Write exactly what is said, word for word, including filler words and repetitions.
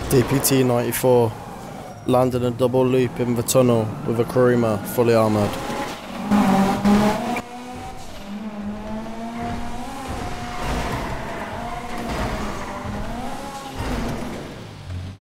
D P T ninety-four landed a double loop in the tunnel with a Kuruma fully armoured.